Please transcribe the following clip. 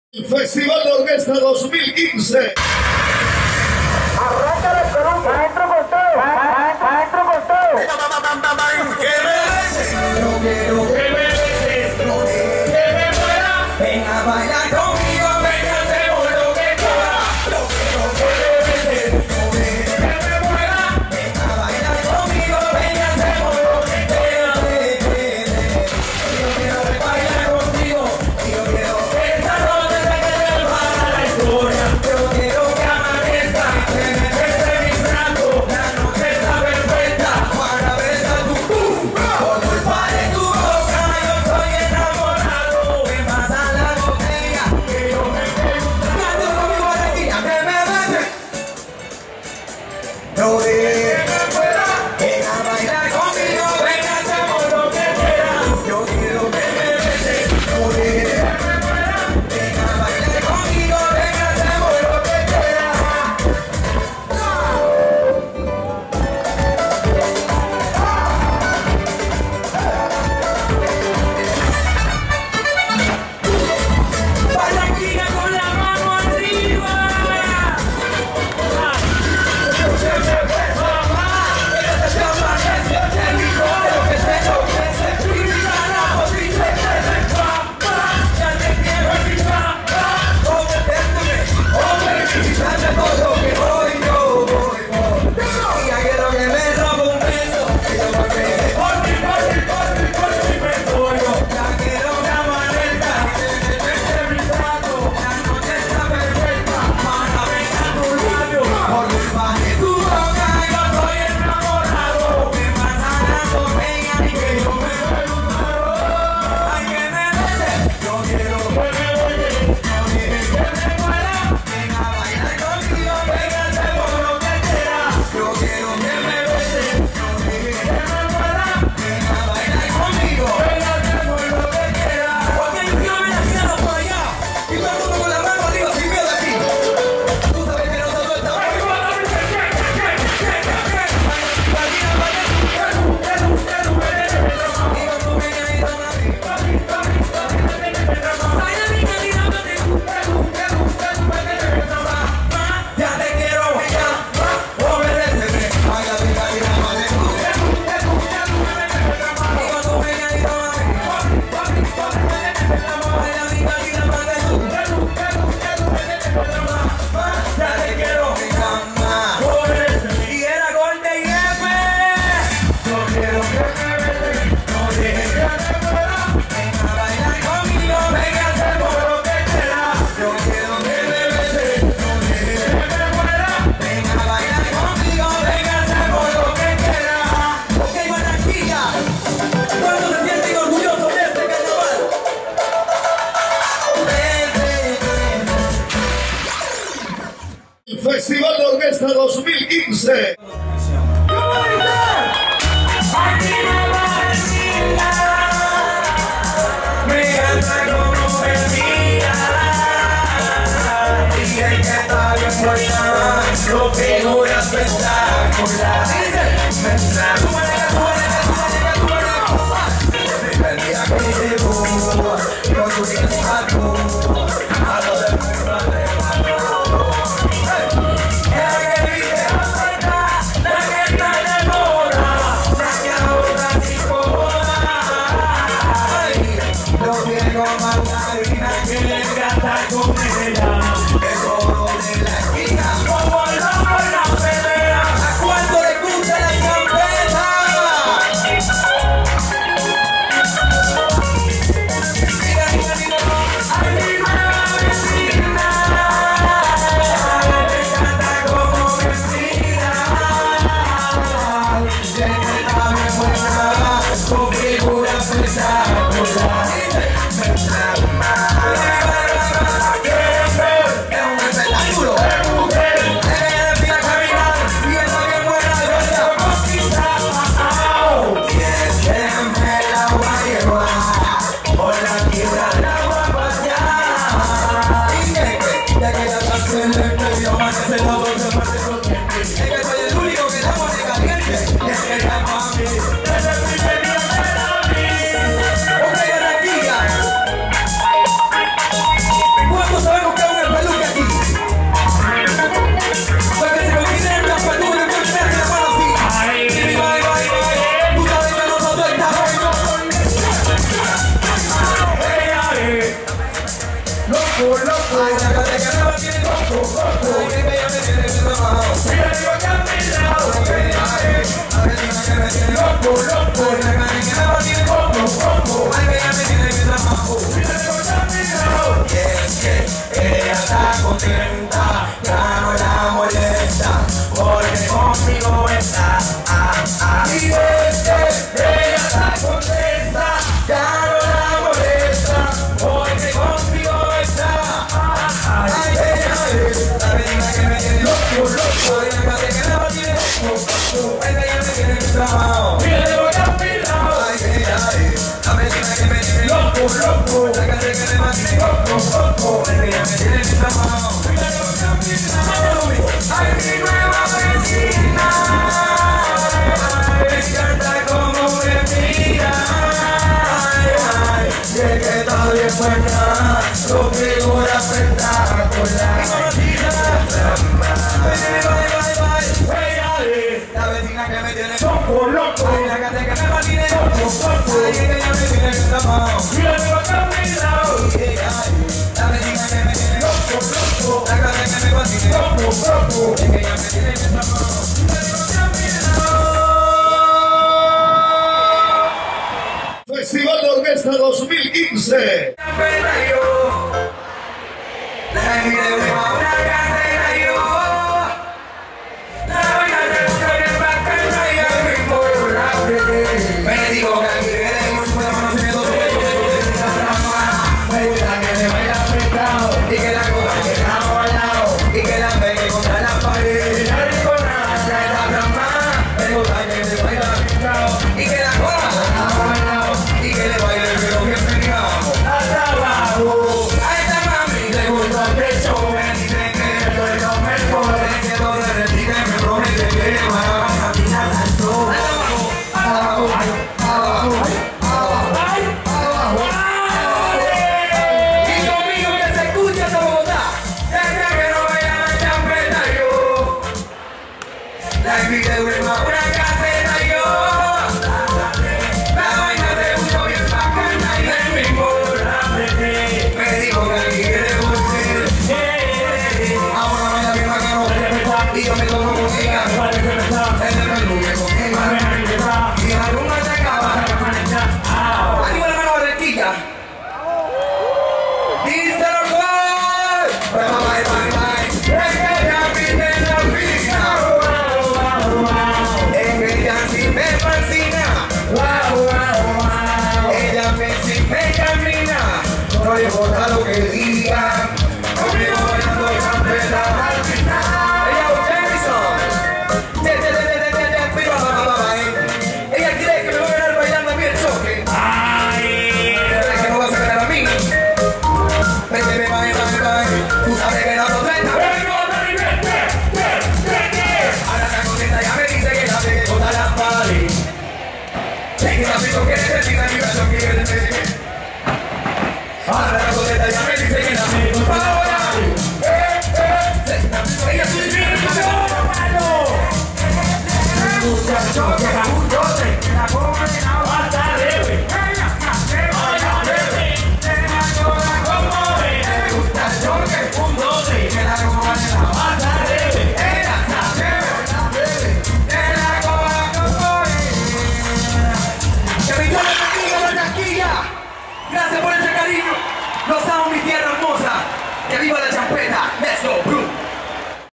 Festival de Orquesta 2015. Arráncale con un maestro costado, maestro costado. ¿Qué me dices? Yo quiero que me beses, que me muera. Ven a bailar conmigo, ven a hacemos lo que quieras. Yo quiero que me beses, que me muera. Ven a bailar conmigo, ven a hacemos lo que quieras. Yo quiero bailar contigo, yo quiero que esta noche se quede para la historia. Yo quiero que amanezca, que me bese mis brazos. La noche está perfecta para besar tu por culpa de tu boca yo estoy enamorado. Me pasa la botella que yo me quedo. Canto conmigo a la esquina que me beses. No dejes que me fuera. Ven a bailar conmigo, ven a hacemos lo que quieras. Yo quiero que me beses. No dejes que me fuera. Ven a bailar conmigo, ven a hacemos lo que quieras. Barranquilla con la mano arriba. Se me fue mamá, ella se llama Nessia, te digo lo que se enloquece. Grita la voz y se crece. Papá, ya te quiero en mi papá. Contéstame, dame todo que voy yo, voy. Y ya quiero que me robe un beso. Que yo me quede por mi petróleo. Ya quiero que amanezca, que me bese mis brazos. La noche está perfecta para besar tus labios. Por culpa de tu boca yo estoy enamorado. Me pasa la botella y que yo me vuelvo un marrón. Ay, que me beses, yo quiero que me beses. No dejes que me muera. Ven a bailar conmigo, ven a hacemos lo que quieras. Yo quiero que me beses, no dejes que me muera. Ven a bailar conmigo, ven a hacemos lo que quieras. Ok, yo quiero ver las piernas por allá. Y todo el mundo con la mano arriba sin miedo aquí. Tú sabes que nosotros estamos. Ya te quiero, obedéceme. Baila, ya te quiero, y era Golden y F. Yo quiero que me beses, no dejes que me muera. Ven a bailar conmigo, ven a hacemos lo que quieras. Yo quiero que me beses, no dejes que me muera. Ven a bailar conmigo, ven a hacemos lo que quieras. Ok, Barranquilla, ¿cuántos se sienten orgullosos de este carnaval? Festival de Orquesta 2015. Me encanta como me mira. Dije que está bien buena, lo figura espectacular. Me trajo el día que llegó, con su despacho, a lo del mundo la que vive afuera, la que está de moda, la que ahora se incomoda. Lo quiero matar y nadie le encanta con ella. El coro de la esquina, como el loco en la pelea. ¿A cuánto le gusta la champeta? Mira, mira, mira, ay, mi nueva vecina. Me encanta como vecina. Tiene que estar bien buena, con figura espectacular. Me trauma, que Ay, la gata que me tiene loco. Ay, que ella me tiene bien mamado. Mira, digo que a mi lado. La vecina que me tiene loco. Ay, la gata que me tiene loco. Ay, que ella me tiene bien mamado. Mira, digo que a mi lado. Y es que ella está contenta, ya no la molesta, porque conmigo está. Y es que ella está contenta, ya no la molesta, porque conmigo está. Ay, ella es la vecina que me tiene loco. Ay, la gata que me tiene loco. Ay, que ella me tiene bien mamado. Mira, digo que a mi lado. Ay, ella es la vecina que me tiene loco. La gata que me tiene loco. Ay, que ella me tiene bien mamado. Mira, digo que a mi lado. Ay, mi nueva vecina. Me encanta cómo me mira. Ay, y es que está bien buena, su figura espectacular. La vecina que me tiene loco. Ay, la gata que me tiene loco. Ay, que ella me tiene bien mamado. Mira, digo que a mi lado. La vecina que me tiene loco. La gata que me tiene loco. Es que ella me tiene bien mamado. Mira, digo que a mi lado. Festival de Orquesta 2015. La miré,